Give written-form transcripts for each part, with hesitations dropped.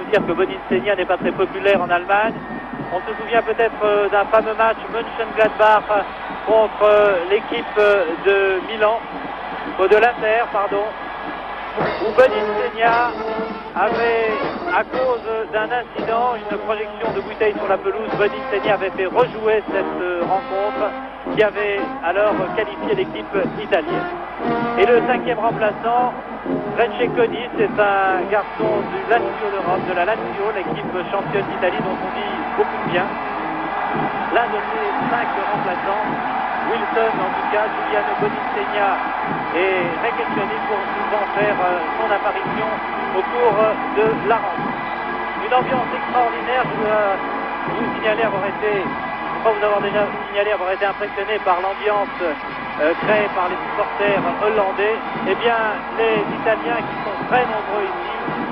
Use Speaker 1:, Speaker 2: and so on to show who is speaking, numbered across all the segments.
Speaker 1: dire que Boninsegna n'est pas très populaire en Allemagne. On se souvient peut-être d'un fameux match Mönchengladbach contre l'équipe de Milan, de l'Inter, pardon, où Boninsegna avait, à cause d'un incident, une projection de bouteille sur la pelouse, Boninsegna avait fait rejouer cette rencontre qui avait alors qualifié l'équipe italienne. Et le cinquième remplaçant, Renceconi, c'est un garçon du Lazio d'Europe, de la Lazio, l'équipe championne d'Italie dont on dit beaucoup de bien. L'un de ces 5 remplaçants, Wilson en tout cas, Giuliano Boninsegna et Renceconi pour souvent faire son apparition au cours de la rencontre. Une ambiance extraordinaire, je dois vous signaler avoir été, je crois vous avoir déjà signalé avoir été impressionné par l'ambiance créée par les supporters hollandais. Eh bien, les Italiens qui sont très nombreux ici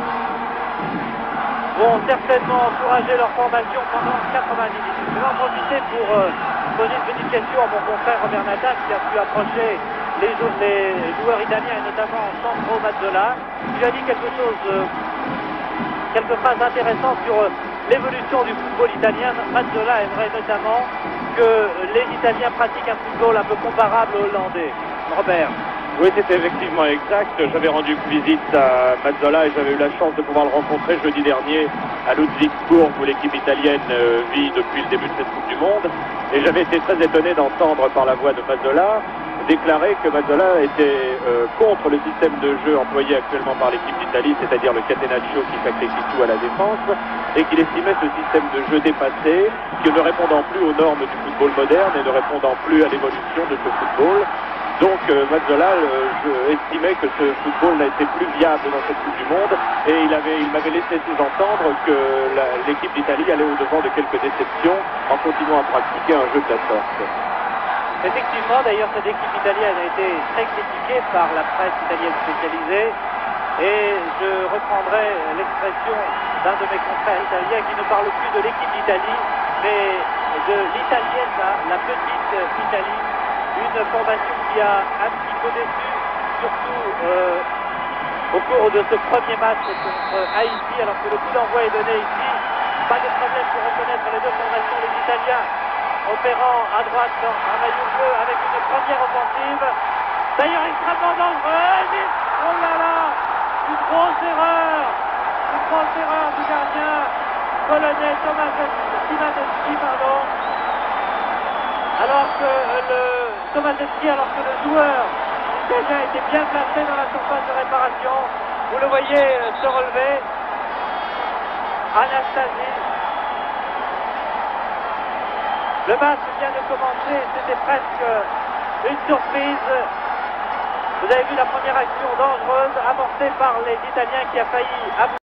Speaker 1: vont certainement encourager leur formation pendant 90 minutes. Je vais en profiter pour poser une petite question à mon confrère Robert Natal qui a pu approcher les joueurs italiens et notamment Sandro Mazzola. Il a dit quelque chose, quelques phrases intéressantes sur l'évolution du football italien. Mazzola aimerait notamment que les Italiens pratiquent un football un peu comparable au hollandais. Robert.
Speaker 2: Oui, c'était effectivement exact. J'avais rendu visite à Mazzola et j'avais eu la chance de pouvoir le rencontrer jeudi dernier à Ludwigsburg où l'équipe italienne vit depuis le début de cette Coupe du Monde. Et j'avais été très étonné d'entendre par la voix de Mazzola déclarer que Mazzola était contre le système de jeu employé actuellement par l'équipe d'Italie, c'est-à-dire le catenaccio qui sacrifie tout à la défense, et qu'il estimait ce système de jeu dépassé, qui ne répondant plus aux normes du football moderne et ne répondant plus à l'évolution de ce football. Donc Mazzola estimait que ce football n'a été plus viable dans cette Coupe du Monde et il m'avait laissé sous-entendre que l'équipe d'Italie allait au-devant de quelques déceptions en continuant à pratiquer un jeu de la sorte.
Speaker 1: Effectivement, d'ailleurs, cette équipe italienne a été très critiquée par la presse italienne spécialisée et je reprendrai l'expression d'un de mes confrères italiens qui ne parle plus de l'équipe d'Italie mais de l'italienne, la petite Italie. Une formation qui a un petit peu déçu, surtout au cours de ce premier match contre Haïti, alors que le coup d'envoi est donné ici. Pas de problème pour reconnaître les deux formations, les Italiens opérant à droite en maillot bleu avec une première offensive. D'ailleurs extrêmement dangereuse. Oh là là, une grosse erreur du gardien polonais Thomas Szymanowski, pardon. Alors que le joueur italien était bien placé dans la surface de réparation. Vous le voyez se relever. Anastasie. Le match vient de commencer, c'était presque une surprise. Vous avez vu la première action dangereuse amorcée par les Italiens qui a failli